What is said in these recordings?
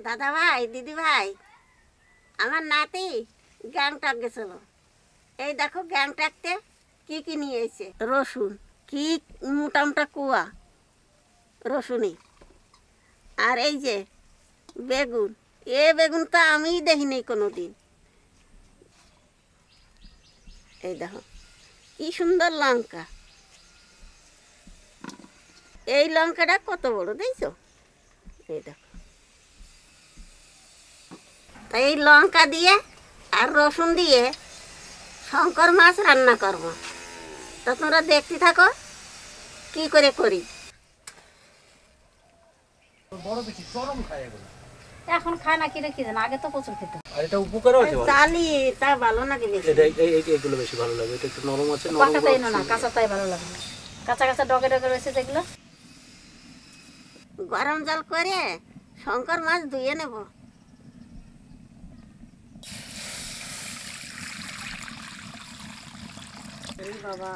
দাদা ভাই, দিদি ভাই, আমার নাতি গ্যাংটক গেছিল। এই দেখো গ্যাংটকতে কি কি নিয়ে এসেছে। রসুন, কি মোটা মোটা কুয়া রসুনই। আর এই যে বেগুন, বেগুন তো আমিই দেখিনি কোনো দিন। এই দেখো কি সুন্দর লঙ্কা। এই লঙ্কাটা কত বড় দেখছো? এই দেখো। তাই এই লঙ্কা দিয়ে আর রসুন দিয়ে শঙ্কর মাছ রান্না করবো। তা তোমরা দেখতে থাকো কি করে করি। এখন খায় না কিনে কি জানো, আগে তো প্রচুর খেত। আর এটা উপকার আছে ভালো। চালি তা ভালো নাকি বেশি? এইগুলো বেশি ভালো লাগে। এটা একটু নরম আছে, পাকা তাই না, কাঁচা তাই ভালো লাগে। কাঁচা কাঁচা ডগে ডগে রয়েছে যেগুলো। গরম জল করে শঙ্কর মাছ ধুয়ে নেব। বাবা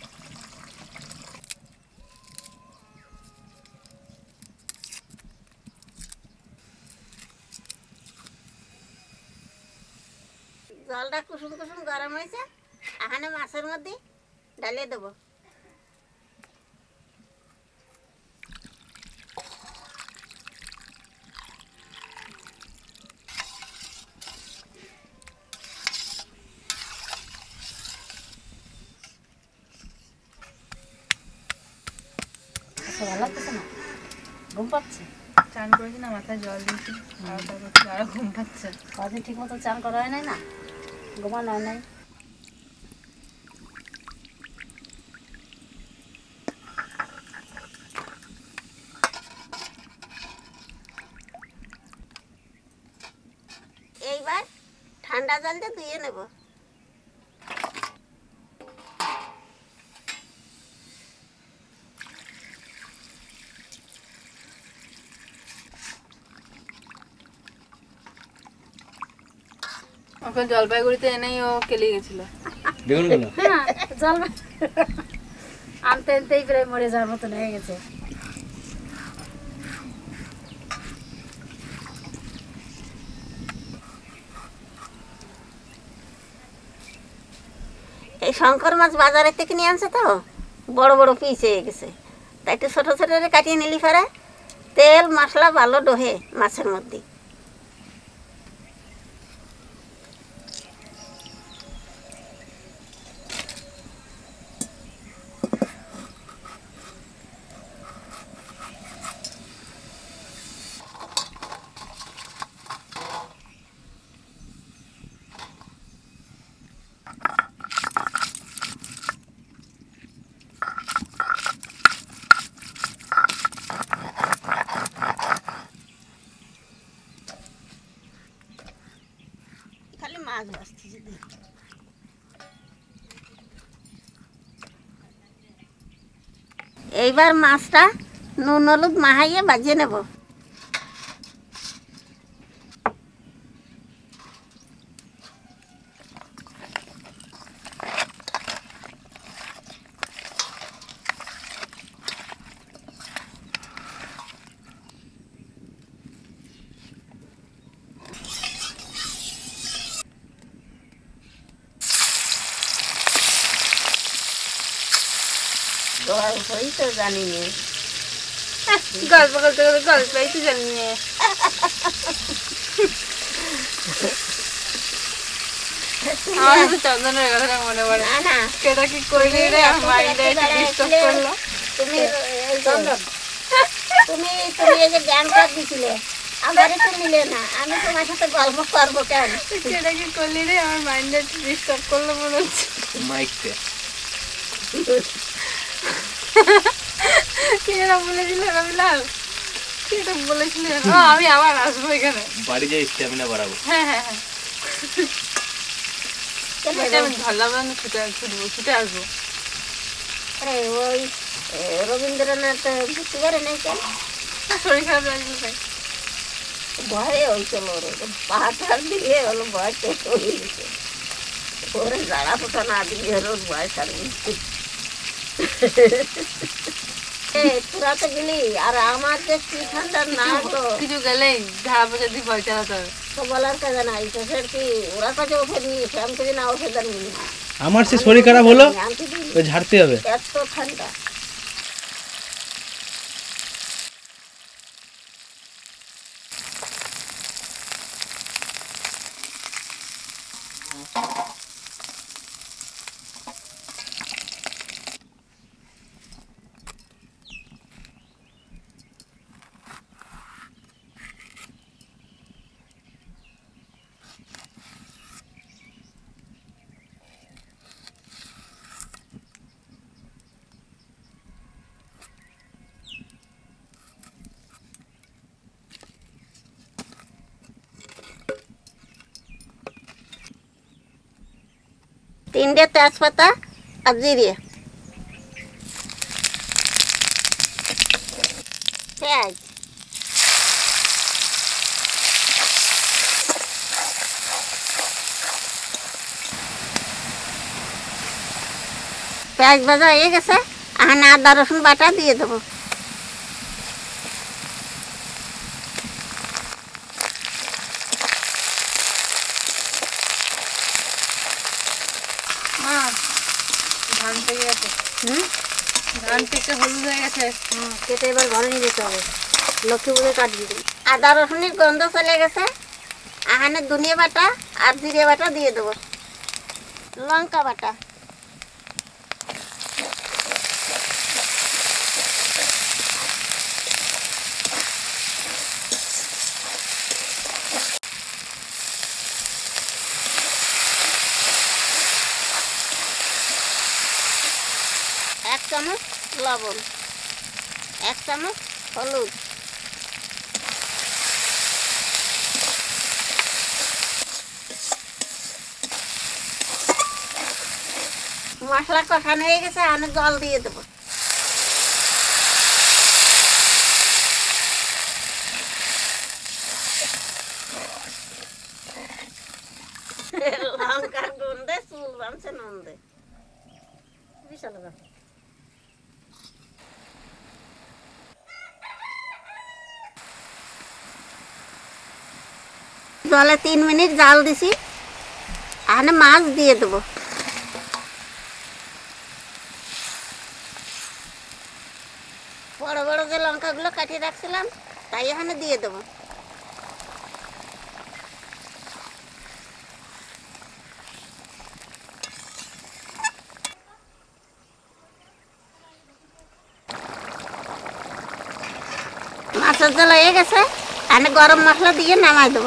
জলটা কুসুম কুসুম গরম হয়েছে, এখানে মাছের মধ্যে ঢালিয়ে দেবো। ভালো লাগতেছে না? ঘুম পাচ্ছে? চান করেছি না, মাথায় জল দিয়েছি, আরো ঘুম পাচ্ছে। কদিন ঠিক মতো চান করা হয় নাই না, ঘুমানো হয় নাই। এইবার ঠান্ডা জল দিয়ে ধুয়ে নেব। ওকে জলপাইগুড়িতে এনেই ও কেলিয়ে গেছিল। দেখুন কেন হ্যাঁ, জল আনতে আনতেই প্রায় মরে যাওয়ার মতন হয়ে গেছে। এই শঙ্কর মাছ বাজারের থেকে নিয়ে আনছে তো বড় বড় পিস হয়ে গেছে, তাই একটু ছোটো ছোটো কাটিয়ে নিলি ফেরা। তেল মশলা ভালো ডোহে মাছের মধ্যে। খালি মাছ ভাজছি যদি। এইবার মাছটা নুন হলুদ মাখাইয়ে ভাজিয়ে নেব। গল্পই তো জানি নে। গল্প করতে করতে গল্পই তো জানি নে। আমার তো চন্দনের কথা মনে পড়ে। না না, সেটা কি করলি রে, আমার মাইন্ডে ডিস্টার্ব করলো। তুমি তুমি তুমি এই যে গ্যাংটক দিছিলে, আমারে তো নিলে না, আমি তোমার সাথে গল্প করবো কেন? সেটা কি করলি রে, আমার মাইন্ডে ডিস্টার্ব করলো মনে হচ্ছে। মাইকতে কি এটা বলেছিল রবিলাল? কি এটা বলেছিল? আমি আবার আসবো এখানে, বাড়ি যাই স্ট্যামিনা বাড়াবো। হ্যাঁ হ্যাঁ হ্যাঁ, আমি ঝাল্লা বাগানে ছুটে আসবো। আরে ওই রবীন্দ্রনাথ বুঝতে পারে নাই কেন? শরীর খারাপ লাগবে তাই। ভয়ে হয়েছিল, পাহাড় দিয়ে হলো ভয় শেষ হয়ে গেছে। ওরে যারা পোটা না দিয়ে ওর ভয় ছাড়বে। তোরা তো গেলি আর আমার যে কি ঠান্ডা না তো কিছু গেলেই ঝাড়া পোছা দিয়ে ভয় চালাতে হবে। তো বলার কাজে নাই শেষের কি ওরা কাছে ওষুধ নিয়েছে আমি যদি না ওষুধ আনবি আমার সে শরীর খারাপ হলো আমি তো দিই। ওই ঝাড়তে হবে। এত ঠান্ডা তিনটে তেজপাতা আর জিরে পেঁয়াজ পেঁয়াজ ভাজা হয়ে গেছে এখন আদা রসুন বাটা দিয়ে দেবো মা ধান পেকে গেছে, ধান পেকে হলুদ হয়ে গেছে। কেটে এবার ঘরে নিয়ে যেতে হবে, লক্ষ্মী পুজো কাটিয়ে দেবো। আদা রসুনের গন্ধ চলে গেছে এখানে ধনিয়া বাটা আর জিরে বাটা দিয়ে দেবো লঙ্কা বাটা এক চামচ লবণ এক চামচ হলুদ মশলা কষানো হয়ে গেছে আমি জল দিয়ে দেবো লঙ্কার গন্ধে চুল বানছে নন্দে বিশাল ব্যাপার। জলে 3 মিনিট জাল দিছি এখানে মাছ দিয়ে দেবো বড় বড় যে লঙ্কাগুলো কাটিয়ে রাখছিলাম তাই এখানে দিয়ে দেবো মাছের জল হয়ে গেছে এখানে গরম মশলা দিয়ে নামাই দেবো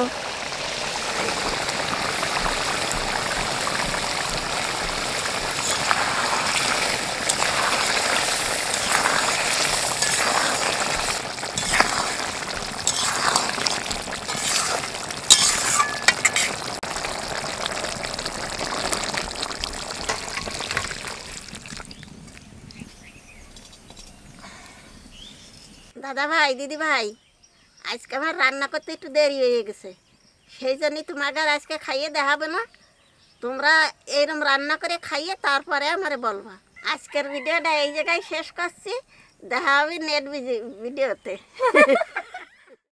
দাদা ভাই দিদি ভাই আজকে আমার রান্না করতে একটু দেরি হয়ে গেছে সেই জন্যই তোমাকে আর আজকে খাইয়ে দেখাবে না তোমরা এইরকম রান্না করে খাইয়ে তারপরে আমারে বলবা আজকের ভিডিওটা এই জায়গায় শেষ করছি দেখা হবে নেট ভিডিওতে